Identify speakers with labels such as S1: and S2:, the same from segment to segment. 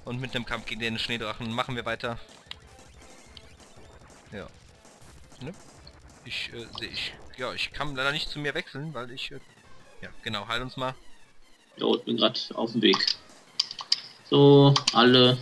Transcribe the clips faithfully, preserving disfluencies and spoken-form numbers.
S1: Und mit dem Kampf gegen den Schneedrachen machen wir weiter. Ja. Ne? Ich äh, sehe ich. Ja, ich kann leider nicht zu mir wechseln, weil ich. Äh, ja, genau, heil uns mal.
S2: Jo, ich bin gerade auf dem Weg. So, alle.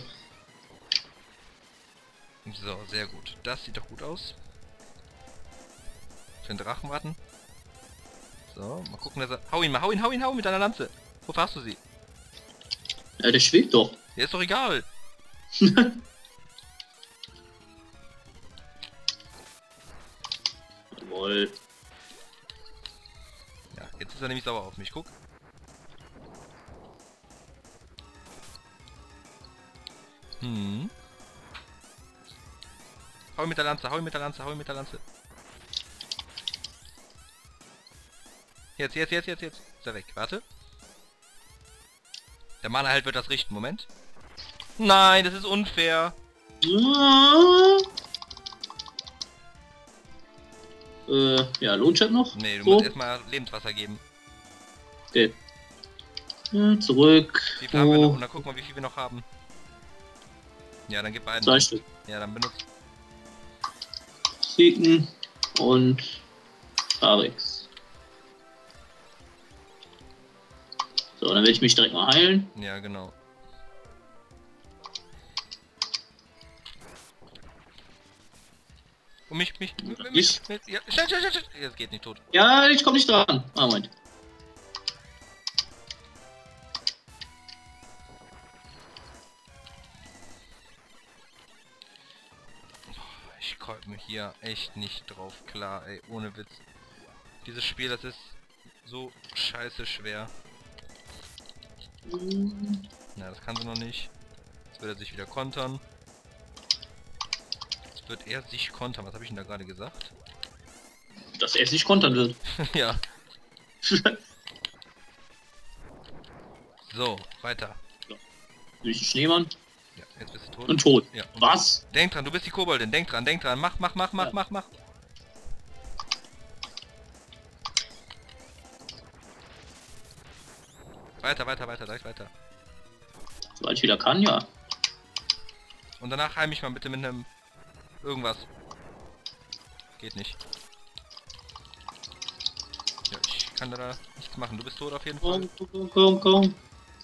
S1: So, sehr gut. Das sieht doch gut aus. Für den Drachen warten. So, mal gucken, dass er. Hau ihn mal, hau ihn, hau ihn, hau mit deiner Lanze. Wo hast du sie?
S2: Ja, der schwebt doch.
S1: Der ist doch egal.
S2: Jawohl.
S1: Ja, jetzt ist er nämlich sauer auf mich. Guck. Hm. Hau ihn mit der Lanze, hau ihn mit der Lanze, hau ihn mit der Lanze. Jetzt, jetzt, jetzt, jetzt, jetzt. Ist er weg. Warte. Der Mana-Held wird das richten. Moment. Nein, das ist unfair.
S2: Ja. Äh, ja, Lohnschat noch?
S1: Nee, du
S2: so.
S1: musst erstmal Lebenswasser geben.
S2: Okay. Ja, zurück.
S1: Wie viel haben wir noch?
S2: Oh,
S1: Und dann gucken wir, wie viel wir noch haben. Ja, dann gib beiden.
S2: zwei Stück.
S1: Ja, dann benutzt.
S2: Siegen und Arix. So, dann werde ich mich direkt mal heilen.
S1: Ja, genau. Und mich, mich, mich, mich,
S2: Ich?
S1: mich ja, schnell, schnell, schnell, schnell. Jetzt geht nicht tot.
S2: Ja, ich komme nicht dran. Ah, Moment.
S1: Ich komme hier echt nicht drauf klar, ey, ohne Witz. Dieses Spiel, das ist so scheiße schwer. Na, das kann sie noch nicht. Jetzt wird er sich wieder kontern. Jetzt wird er sich kontern. Was habe ich denn da gerade gesagt?
S2: Dass er sich kontern wird.
S1: Ja. So, weiter.
S2: Durch den Schneemann
S1: Ja, jetzt bist du tot.
S2: und tot.
S1: Ja. Und
S2: Was?
S1: denk dran, du bist die Koboldin. Denk dran, denk dran. Mach, mach, mach, mach,
S2: Ja.
S1: mach, mach. Weiter, weiter, weiter, direkt weiter.
S2: Sobald ich wieder kann, ja.
S1: Und danach heim mich mal bitte mit einem irgendwas. Geht nicht. Ja, ich kann da nichts machen. Du bist tot auf jeden Fall.
S2: Komm, komm, komm, komm.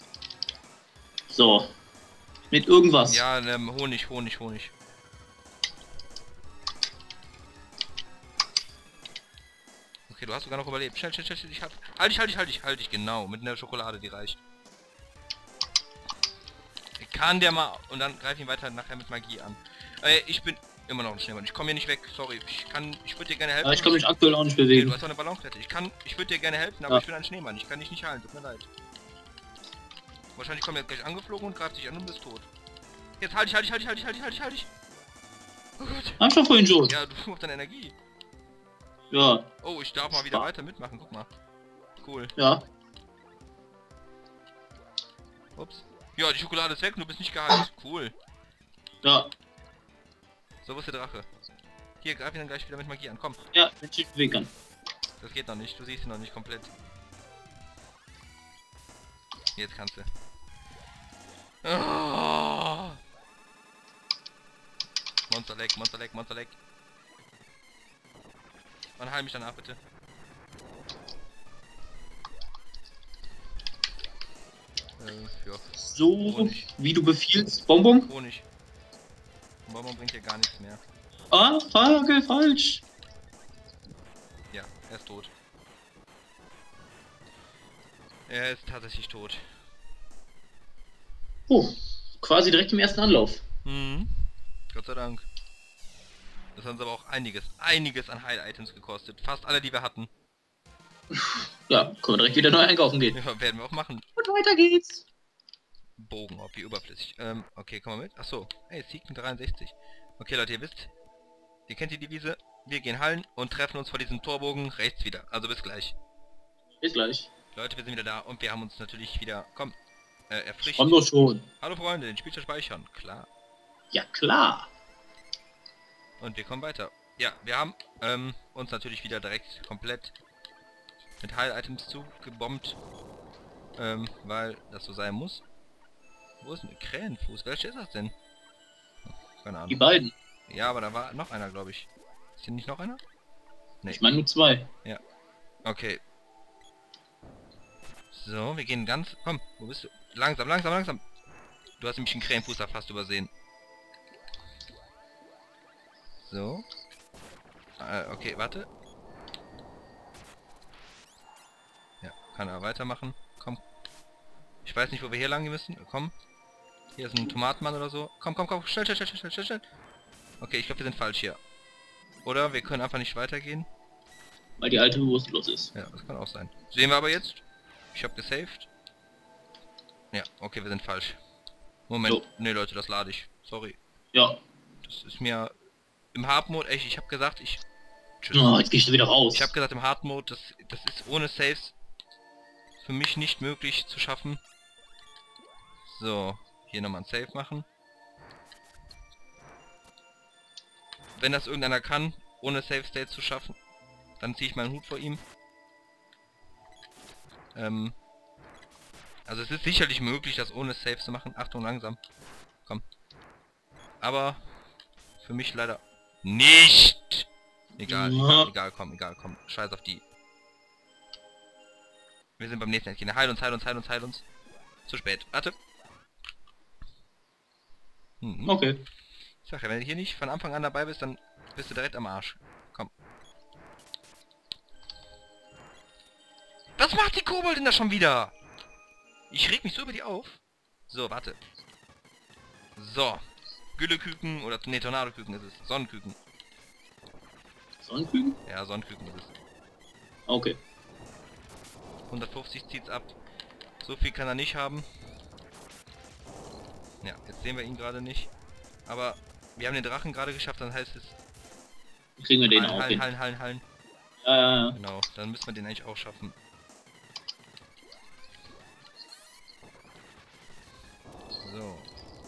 S2: So. Mit irgendwas.
S1: Ja, ähm, Honig, Honig, Honig. Okay, du hast sogar noch überlebt. Schnell, schnell, schnell, schnell. Ich hab... Halt dich, halt dich, halt dich, halt dich, genau. Mit einer Schokolade, die reicht. Ich kann der mal... Und dann greif ihn weiter nachher mit Magie an. Äh, ich bin immer noch ein Schneemann. Ich komme hier nicht weg, sorry. Ich kann... Ich würde dir gerne helfen.
S2: Aber ich kann mich aktuell auch nicht
S1: Nee,
S2: bewegen.
S1: du hast doch eine Ballonklette. Ich kann... Ich würde dir gerne helfen, aber
S2: Ja.
S1: ich bin ein Schneemann. Ich kann dich nicht heilen, tut mir leid. Wahrscheinlich kommt er jetzt gleich angeflogen und greift dich an und bist tot. Jetzt halt dich, halt dich, halt dich, halt dich, halt dich, halt dich, halt dich. Oh Gott.
S2: Hab ich doch vorhin schon.
S1: Ja, du auf deine Energie.
S2: Ja.
S1: Oh, ich darf mal wieder weiter mitmachen, guck mal. Cool.
S2: Ja.
S1: Ups. Ja, die Schokolade ist weg und du bist nicht geheilt. Cool.
S2: Ja.
S1: So, wo ist der Drache? Hier, greif ihn dann gleich wieder mit Magie an, komm.
S2: Ja, wenn ich mich bewegen kann.
S1: Das geht noch nicht, du siehst ihn noch nicht komplett. Jetzt kannst du. Oh. Monsterleck, Monsterleck, Monsterleck. Man heil mich danach bitte. Äh, ja.
S2: So,
S1: Honig.
S2: wie du befiehlst. Bonbon?
S1: Honig. Bonbon bringt hier gar nichts mehr.
S2: Ah, Frage, falsch.
S1: Ja, er ist tot. Er ist tatsächlich tot.
S2: Oh, quasi direkt im ersten Anlauf.
S1: Mhm. Gott sei Dank. Das hat uns aber auch einiges, einiges an Heil-Items gekostet. Fast alle, die wir hatten.
S2: Ja, können wir direkt wieder neu einkaufen gehen.
S1: Ja, werden wir auch machen.
S2: Und weiter geht's.
S1: Bogen, ob wie überflüssig. Ähm, okay, komm mal mit. Achso. Hey, Siegen dreiundsechzig. Okay, Leute, ihr wisst, ihr kennt die Devise. Wir gehen Hallen und treffen uns vor diesem Torbogen rechts wieder. Also bis gleich.
S2: Bis gleich.
S1: Leute, wir sind wieder da und wir haben uns natürlich wieder, komm, äh, erfrischt.
S2: Komm doch schon.
S1: Hallo Freunde, den Spielstand speichern. Klar.
S2: Ja, klar.
S1: Und wir kommen weiter. Ja, wir haben ähm, uns natürlich wieder direkt komplett mit Heil-Items zugebombt. Ähm, weil das so sein muss. Wo ist ein Krähenfuß? Welcher ist das denn? Keine Ahnung.
S2: Die beiden.
S1: Ja, aber da war noch einer, glaube ich. Ist hier nicht noch einer? Nee.
S2: Ich meine nur zwei.
S1: Okay. So, wir gehen ganz... Komm, wo bist du? Langsam, langsam, langsam. Du hast nämlich einen Krähenfuß da fast übersehen. So. Äh, okay, warte. Ja, kann er weitermachen. Komm. Ich weiß nicht, wo wir hier lang müssen. Komm. Hier ist ein Tomatenmann oder so. Komm, komm, komm. Schnell, schnell, schnell, schnell, schnell, schnell. Okay, ich glaube, wir sind falsch hier. Oder wir können einfach nicht weitergehen.
S2: Weil die alte bewusstlos ist.
S1: Ja, das kann auch sein. Sehen wir aber jetzt. Ich habe gesaved. Ja, okay, wir sind falsch. Moment.
S2: So.
S1: Ne, Leute, das lade ich. Sorry.
S2: Ja.
S1: Das ist mir... Im Hard-Mode, echt, ich habe gesagt, ich... Tschüss.
S2: Oh, jetzt gehst du wieder raus.
S1: Ich habe gesagt, im Hard-Mode, das, das ist ohne Saves für mich nicht möglich zu schaffen. So, hier nochmal ein Save machen. Wenn das irgendeiner kann, ohne Save State zu schaffen, dann ziehe ich meinen Hut vor ihm. Ähm, also es ist sicherlich möglich, das ohne Save zu machen. Achtung, langsam. Komm. Aber für mich leider nicht. Egal,
S2: Ja.
S1: egal, egal, komm, egal, komm. Scheiß auf die. Wir sind beim nächsten Endgegner. Heil uns, heil uns, heil uns, heil uns. Zu spät. Warte. Mhm.
S2: Okay.
S1: Ich sag ja, wenn du hier nicht von Anfang an dabei bist, dann bist du direkt am Arsch. Komm. Was macht die Koboldin da schon wieder? Ich reg mich so über die auf. So, warte. So. Gülleküken oder... Ne, Tornadoküken ist es. Sonnenküken.
S2: Sonnenküken?
S1: Ja, Sonnenküken ist es.
S2: Okay.
S1: hundertfünfzig zieht's ab. So viel kann er nicht haben. Ja, jetzt sehen wir ihn gerade nicht. Aber wir haben den Drachen gerade geschafft, dann heißt es...
S2: Kriegen wir den
S1: Hallen,
S2: auch
S1: hallen,
S2: hin.
S1: hallen, hallen, hallen.
S2: Ja, ja, ja.
S1: Genau, dann müssen wir den eigentlich auch schaffen. So.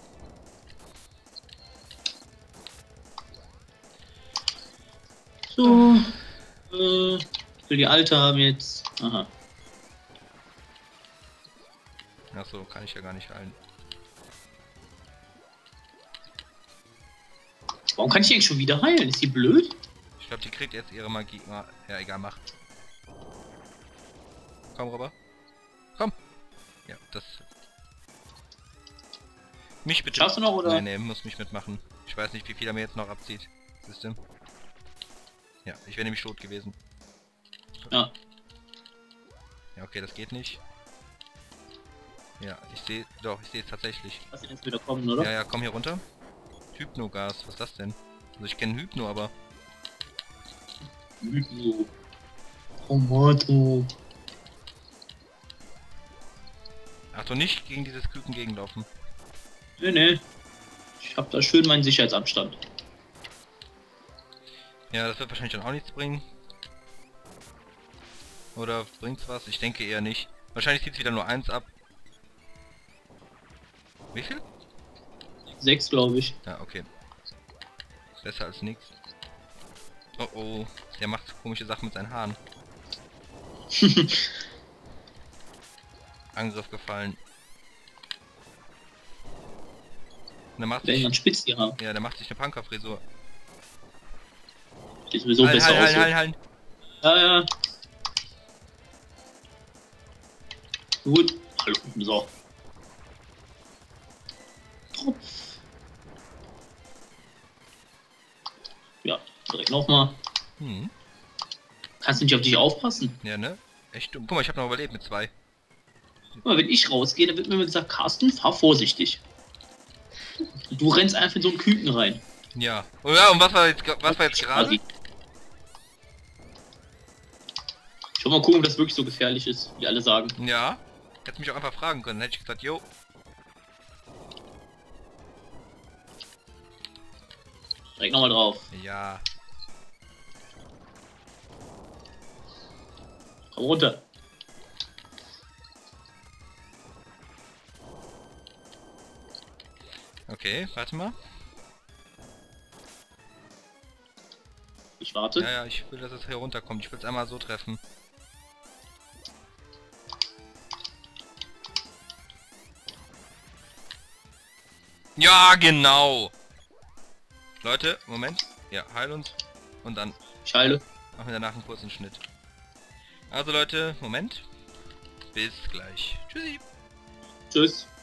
S2: So. Äh, ich will die alte haben jetzt. Aha.
S1: Achso, kann ich ja gar nicht heilen.
S2: Warum kann ich die eigentlich schon wieder heilen? Ist die blöd?
S1: Ich glaube, die kriegt jetzt ihre Magie. Ah, ja, egal, mach. Komm rüber. Komm. Ja, das... Mich bitte...
S2: Schaffst du noch, oder?
S1: Nee, nee, muss mich mitmachen. Ich weiß nicht, wie viel er mir jetzt noch abzieht. Siehst du? Ja, ich wäre nämlich tot gewesen.
S2: Ja.
S1: Ja, okay, das geht nicht. Ja, ich sehe... Doch, ich sehe es tatsächlich.
S2: Lass ihn jetzt wieder kommen, oder?
S1: Ja, ja, komm hier runter. Hypnogas, was ist das denn? Also ich kenne Hypno, aber...
S2: Hypno. Tomato.
S1: Achtung, nicht gegen dieses Küken gegenlaufen.
S2: Nee, nee. Ich hab da schön meinen Sicherheitsabstand.
S1: Ja, das wird wahrscheinlich dann auch nichts bringen. Oder bringt's was? Ich denke eher nicht. Wahrscheinlich zieht es wieder nur eins ab. Wie viel?
S2: Sechs, glaube ich.
S1: Ja, okay. Besser als nichts. Oh oh, der macht komische Sachen mit seinen Haaren. Angriff gefallen. Und der macht
S2: Wenn
S1: sich,
S2: man spitz die haben.
S1: ja, der macht sich eine Punkerfrisur.
S2: Sieht sowieso
S1: Hallen,
S2: besser
S1: hallen,
S2: aus.
S1: hallen, hallen, hallen.
S2: Ja, ja. Gut. Hallo. So. Tropf. Ja, direkt nochmal.
S1: Hm.
S2: Kannst du nicht auf dich aufpassen?
S1: Ja, ne? Echt dumm. Guck mal, ich habe noch überlebt mit zwei.
S2: Guck mal, wenn ich rausgehe, dann wird mir immer gesagt, Carsten, fahr vorsichtig. Du rennst einfach in so einen Küken rein.
S1: Ja. Oh ja, und was war jetzt, was war jetzt gerade?
S2: Ich will mal gucken, ob das wirklich so gefährlich ist, wie alle sagen.
S1: Ja. Hättest mich auch einfach fragen können. Dann hätte ich gesagt, jo.
S2: Direkt nochmal drauf.
S1: Ja.
S2: Komm runter.
S1: Okay, warte mal.
S2: Ich warte.
S1: Ja, ja, ich will, dass es hier runterkommt. Ich will es einmal so treffen. Ja, genau. Leute, Moment. Ja, heil uns. Und dann
S2: Ich heile.
S1: machen wir danach einen kurzen Schnitt. Also Leute, Moment. Bis gleich. Tschüssi.
S2: Tschüss.